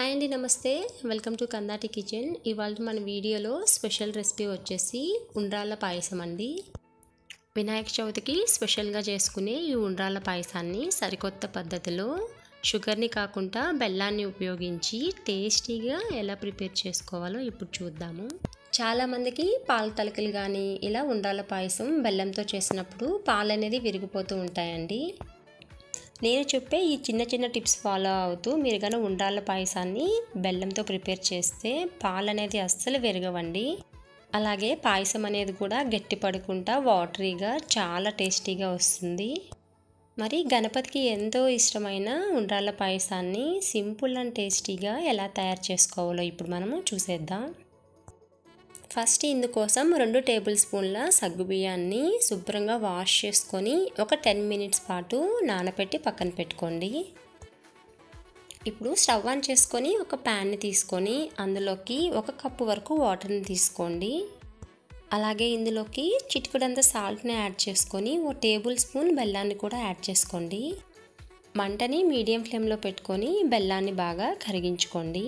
Hi అండి, నమస్తే. Welcome to Kandati kitchen. ఇవాళ మన వీడియోలో స్పెషల్ రెసిపీ వచ్చేసి ఉండ్రాళ్ళ పాయసం అండి. వినాయక చవితికి స్పెషల్గా చేసుకునే ఈ ఉండ్రాళ్ళ పాయసాన్ని సరికొత్త పద్ధతిలో షుగర్ని కాకుండా బెల్లాన్ని ఉపయోగించి టేస్టీగా ఎలా ప్రిపేర్ చేసుకోవాలో ఇప్పుడు చూద్దాము. చాలామందికి పాల తలకలు కానీ ఇలా ఉండ్రాళ్ళ పాయసం బెల్లంతో చేసినప్పుడు పాలు అనేది విరిగిపోతూ ఉంటాయండి. నేను చెప్పే ఈ చిన్న చిన్న టిప్స్ ఫాలో అవుతూ మీరు కానీ ఉండ్రాళ్ళ పాయసాన్ని బెల్లంతో ప్రిపేర్ చేస్తే పాలు అనేది అస్సలు విరగవండి. అలాగే పాయసం అనేది కూడా గట్టి పడకుండా వాటరీగా చాలా టేస్టీగా వస్తుంది. మరి గణపతికి ఎంతో ఇష్టమైన ఉండ్రాళ్ళ పాయసాన్ని సింపుల్ అండ్ టేస్టీగా ఎలా తయారు చేసుకోవాలో ఇప్పుడు మనము చూసేద్దాం. ఫస్ట్ ఇందుకోసం 2 టేబుల్ స్పూన్ల సగ్గుబియ్యాన్ని శుభ్రంగా వాష్ చేసుకొని ఒక 10 మినిట్స్ పాటు నానబెట్టి పక్కన పెట్టుకోండి. ఇప్పుడు స్టవ్ ఆన్ చేసుకొని ఒక ప్యాన్ని తీసుకొని అందులోకి 1 కప్పు వరకు వాటర్ని తీసుకోండి. అలాగే ఇందులోకి చిటికెడంత సాల్ట్ని యాడ్ చేసుకొని 1 టేబుల్ స్పూన్ బెల్లాన్ని కూడా యాడ్ చేసుకోండి. మంటని మీడియం ఫ్లేమ్లో పెట్టుకొని బెల్లాన్ని బాగా కరిగించుకోండి.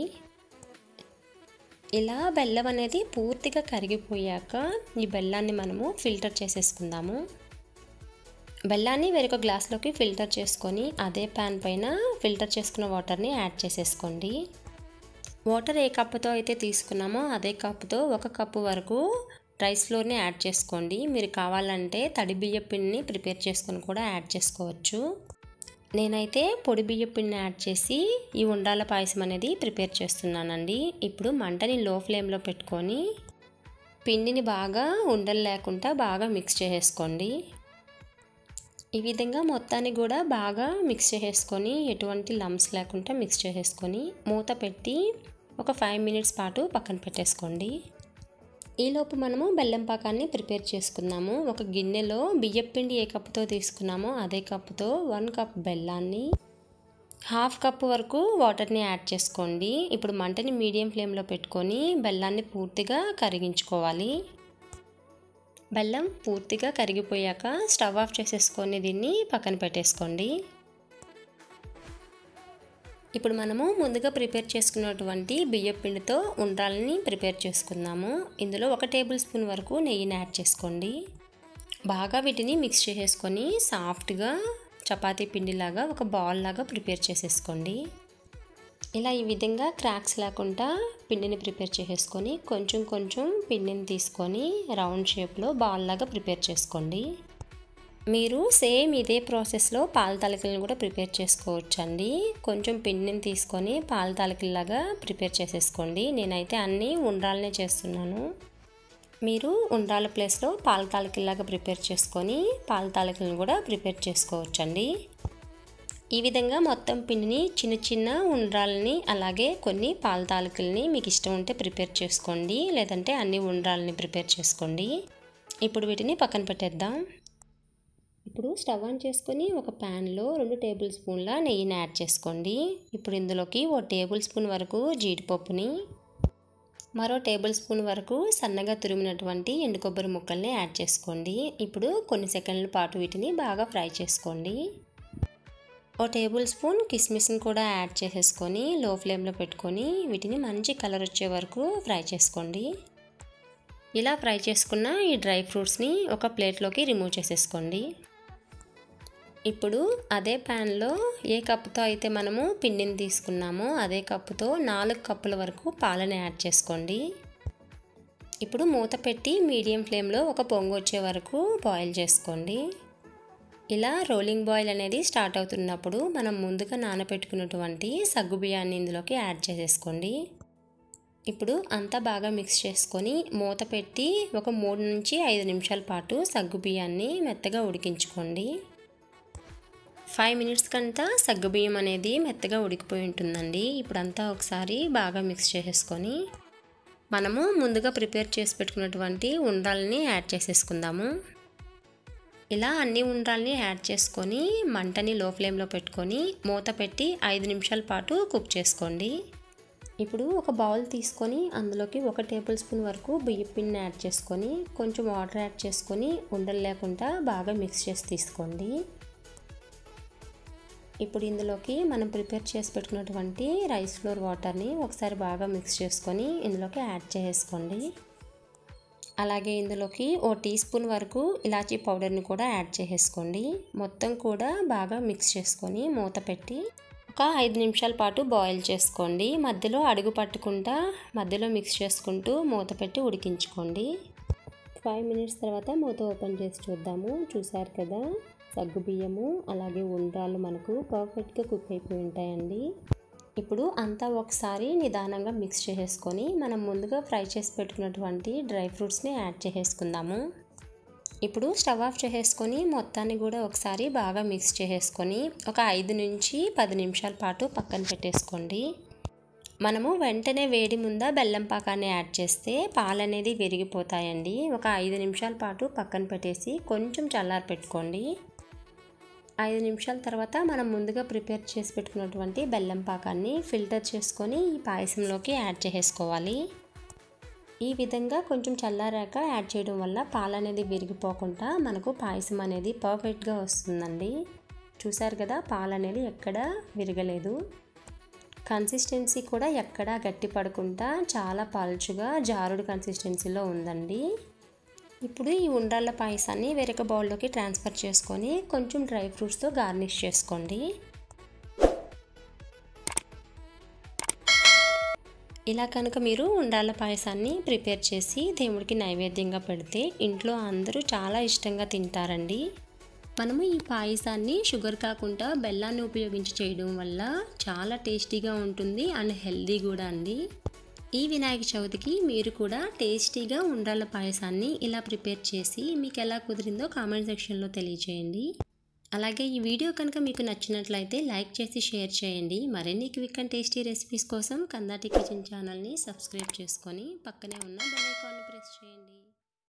ఇలా బెల్లం అనేది పూర్తిగా కరిగిపోయాక ఈ బెల్లాన్ని మనము ఫిల్టర్ చేసేసుకుందాము. బెల్లాన్ని వేరొక గ్లాస్లోకి ఫిల్టర్ చేసుకొని అదే ప్యాన్ పైన ఫిల్టర్ చేసుకున్న వాటర్ని యాడ్ చేసేసుకోండి. వాటర్ ఏ కప్పుతో అయితే తీసుకున్నామో అదే కప్పుతో 1 కప్పు వరకు రైస్ ఫ్లోర్ని యాడ్ చేసుకోండి. మీరు కావాలంటే తడి బియ్య పిండిని ప్రిపేర్ చేసుకొని కూడా యాడ్ చేసుకోవచ్చు. నేనైతే పొడి బియ్య పిండిని యాడ్ చేసి ఈ ఉండ్రాళ్ళ పాయసం అనేది ప్రిపేర్ చేస్తున్నానండి. ఇప్పుడు మంటని లో ఫ్లేమ్లో పెట్టుకొని పిండిని బాగా ఉండలు లేకుండా బాగా మిక్స్ చేసేసుకోండి. ఈ విధంగా మొత్తాన్ని కూడా బాగా మిక్స్ చేసేసుకొని ఎటువంటి లంప్స్ లేకుండా మిక్స్ చేసేసుకొని మూత పెట్టి ఒక 5 మినిట్స్ పాటు పక్కన పెట్టేసుకోండి. ఈలోపు మనము బెల్లం పాకాన్ని ప్రిపేర్ చేసుకున్నాము. ఒక గిన్నెలో బియ్యపిండి ఏ కప్పుతో తీసుకున్నామో అదే కప్పుతో 1 కప్ బెల్లాన్ని 1/2 కప్పు వరకు వాటర్ని యాడ్ చేసుకోండి. ఇప్పుడు మంటని మీడియం ఫ్లేమ్లో పెట్టుకొని బెల్లాన్ని పూర్తిగా కరిగించుకోవాలి. బెల్లం పూర్తిగా కరిగిపోయాక స్టవ్ ఆఫ్ చేసేసుకొని దీన్ని పక్కన పెట్టేసుకోండి. ఇప్పుడు మనము ముందుగా ప్రిపేర్ చేసుకున్నటువంటి బియ్య పిండితో ఉండ్రాళ్ళని ప్రిపేర్ చేసుకుందాము. ఇందులో 1 టేబుల్ స్పూన్ వరకు నెయ్యిని యాడ్ చేసుకోండి. బాగా వీటిని మిక్స్ చేసేసుకొని సాఫ్ట్గా చపాతీ పిండిలాగా ఒక బాల్ లాగా ప్రిపేర్ చేసేసుకోండి. ఇలా ఈ విధంగా క్రాక్స్ లేకుండా పిండిని ప్రిపేర్ చేసేసుకొని కొంచెం కొంచెం పిండిని తీసుకొని రౌండ్ షేప్లో బాల్ లాగా ప్రిపేర్ చేసుకోండి. మీరు సేమ్ ఇదే ప్రాసెస్లో పాల తాలికలను కూడా ప్రిపేర్ చేసుకోవచ్చండి. కొంచెం పిండిని తీసుకొని పాల తాలికల్లాగా ప్రిపేర్ చేసేసుకోండి. నేనైతే అన్నీ ఉండ్రాళ్ళనే చేస్తున్నాను. మీరు ఉండ్రాళ్ళ ప్లేస్లో పాల తాలికల్లాగా ప్రిపేర్ చేసుకొని పాల తాలికలను కూడా ప్రిపేర్ చేసుకోవచ్చండి. ఈ విధంగా మొత్తం పిండిని చిన్న చిన్న ఉండ్రాళ్ళని అలాగే కొన్ని పాల తాలికల్ని మీకు ఇష్టం ఉంటే ప్రిపేర్ చేసుకోండి, లేదంటే అన్ని ఉండ్రాళ్ళని ప్రిపేర్ చేసుకోండి. ఇప్పుడు వీటిని పక్కన పెట్టేద్దాం. ఇప్పుడు స్టవ్ ఆన్ చేసుకొని ఒక ప్యాన్లో 2 టేబుల్ స్పూన్ల నెయ్యిని యాడ్ చేసుకోండి. ఇప్పుడు ఇందులోకి 1 టేబుల్ స్పూన్ వరకు జీడిపప్పుని, మరో టేబుల్ స్పూన్ వరకు సన్నగా తురిమినటువంటి ఎండు కొబ్బరి ముక్కల్ని యాడ్ చేసుకోండి. ఇప్పుడు కొన్ని సెకండ్ల పాటు వీటిని బాగా ఫ్రై చేసుకోండి. 1 టేబుల్ స్పూన్ కిస్మిస్ని కూడా యాడ్ చేసేసుకొని లో ఫ్లేమ్లో పెట్టుకొని వీటిని మంచి కలర్ వచ్చే వరకు ఫ్రై చేసుకోండి. ఇలా ఫ్రై చేసుకున్న ఈ డ్రై ఫ్రూట్స్ని ఒక ప్లేట్లోకి రిమూవ్ చేసేసుకోండి. ఇప్పుడు అదే ప్యాన్లో ఏ కప్పుతో అయితే మనము పిండిని తీసుకున్నామో అదే కప్పుతో 4 కప్పుల వరకు పాలను యాడ్ చేసుకోండి. ఇప్పుడు మూత పెట్టి మీడియం ఫ్లేమ్లో ఒక పొంగు వచ్చే వరకు బాయిల్ చేసుకోండి. ఇలా రోలింగ్ బాయిల్ అనేది స్టార్ట్ అవుతున్నప్పుడు మనం ముందుగా నానబెట్టుకున్నటువంటి సగ్గుబియ్యాన్ని ఇందులోకి యాడ్ చేసేసుకోండి. ఇప్పుడు అంతా బాగా మిక్స్ చేసుకొని మూత పెట్టి ఒక 3 నుంచి 5 నిమిషాల పాటు సగ్గుబియ్యాన్ని మెత్తగా ఉడికించుకోండి. 5 మినిట్స్ కంతా సగ్గుబియ్యం అనేది మెత్తగా ఉడికిపోయి ఉంటుందండి. ఇప్పుడంతా ఒకసారి బాగా మిక్స్ చేసేసుకొని మనము ముందుగా ప్రిపేర్ చేసి పెట్టుకున్నటువంటి ఉండ్రాళ్ళని యాడ్ చేసేసుకుందాము. ఇలా అన్ని ఉండ్రాళ్ళని యాడ్ చేసుకొని మంటని లో ఫ్లేమ్లో పెట్టుకొని మూత పెట్టి 5 నిమిషాల పాటు కుక్ చేసుకోండి. ఇప్పుడు ఒక బౌల్ తీసుకొని అందులోకి 1 టేబుల్ స్పూన్ వరకు బియ్య పిండిని యాడ్ చేసుకొని కొంచెం వాటర్ యాడ్ చేసుకొని ఉండలు లేకుండా బాగా మిక్స్ చేసి తీసుకోండి. ఇప్పుడు ఇందులోకి మనం ప్రిపేర్ చేసి పెట్టుకున్నటువంటి రైస్ ఫ్లోర్ వాటర్ని ఒకసారి బాగా మిక్స్ చేసుకొని ఇందులోకి యాడ్ చేసుకోండి. అలాగే ఇందులోకి 1 టీ స్పూన్ వరకు ఇలాచీ పౌడర్ని కూడా యాడ్ చేసుకోండి. మొత్తం కూడా బాగా మిక్స్ చేసుకొని మూత పెట్టి ఒక 5 నిమిషాల పాటు బాయిల్ చేసుకోండి. మధ్యలో అడుగు పట్టకుండా మధ్యలో మిక్స్ చేసుకుంటూ మూత పెట్టి ఉడికించుకోండి. 5 మినిట్స్ తర్వాత మూత ఓపెన్ చేసి చూద్దాము. చూసారు కదా, సగ్గుబియ్యము అలాగే ఉండ్రాళ్ళు మనకు పర్ఫెక్ట్గా కుక్ అయిపోయి ఉంటాయండి. ఇప్పుడు అంతా ఒకసారి నిదానంగా మిక్స్ చేసుకొని మనం ముందుగా ఫ్రై చేసి పెట్టుకున్నటువంటి డ్రై ఫ్రూట్స్ని యాడ్ చేసుకుందాము. ఇప్పుడు స్టవ్ ఆఫ్ చేసుకొని మొత్తాన్ని కూడా ఒకసారి బాగా మిక్స్ చేసుకొని ఒక 5 నుంచి 10 నిమిషాల పాటు పక్కన పెట్టేసుకోండి. మనము వెంటనే వేడి ముందా బెల్లం పాకాన్ని యాడ్ చేస్తే పాలు అనేది విరిగిపోతాయండి. ఒక 5 నిమిషాల పాటు పక్కన పెట్టేసి కొంచెం చల్లారి పెట్టుకోండి. 5 నిమిషాల తర్వాత మనం ముందుగా ప్రిపేర్ చేసి పెట్టుకున్నటువంటి బెల్లం పాకాన్ని ఫిల్టర్ చేసుకొని ఈ పాయసంలోకి యాడ్ చేసుకోవాలి. ఈ విధంగా కొంచెం చల్లారాక యాడ్ చేయడం వల్ల పాలు అనేది విరిగిపోకుండా మనకు పాయసం అనేది పర్ఫెక్ట్గా వస్తుందండి. చూసారు కదా, పాలు అనేది ఎక్కడా విరగలేదు. కన్సిస్టెన్సీ కూడా ఎక్కడా గట్టి పడకుండా చాలా పలుచుగా జారుడు కన్సిస్టెన్సీలో ఉందండి. ఇప్పుడు ఈ ఉండ్రాళ్ళ పాయసాన్ని వేరొక బౌల్లోకి ట్రాన్స్ఫర్ చేసుకొని కొంచెం డ్రై ఫ్రూట్స్తో గార్నిష్ చేసుకోండి. ఇలా కనుక మీరు ఉండ్రాళ్ళ పాయసాన్ని ప్రిపేర్ చేసి దేవుడికి నైవేద్యంగా పెడితే ఇంట్లో అందరూ చాలా ఇష్టంగా తింటారండి. మనము ఈ పాయసాన్ని షుగర్ కాకుండా బెల్లాన్ని ఉపయోగించి చేయడం వల్ల చాలా టేస్టీగా ఉంటుంది అండ్ హెల్దీ కూడా అండి. ఈ వినాయక చవితికి మీరు కూడా టేస్టీగా ఉండ్రాళ్ళ పాయసాన్ని ఇలా ప్రిపేర్ చేసి మీకు ఎలా కుదిరిందో కామెంట్ సెక్షన్లో తెలియచేయండి. అలాగే ఈ వీడియో కనుక మీకు నచ్చినట్లయితే లైక్ చేసి షేర్ చేయండి. మరిన్ని క్విక్ అండ్ టేస్టీ రెసిపీస్ కోసం కందాటి కిచెన్ ఛానల్ని సబ్స్క్రైబ్ చేసుకొని పక్కనే ఉన్న బెల్ ఐకాన్ని ప్రెస్ చేయండి.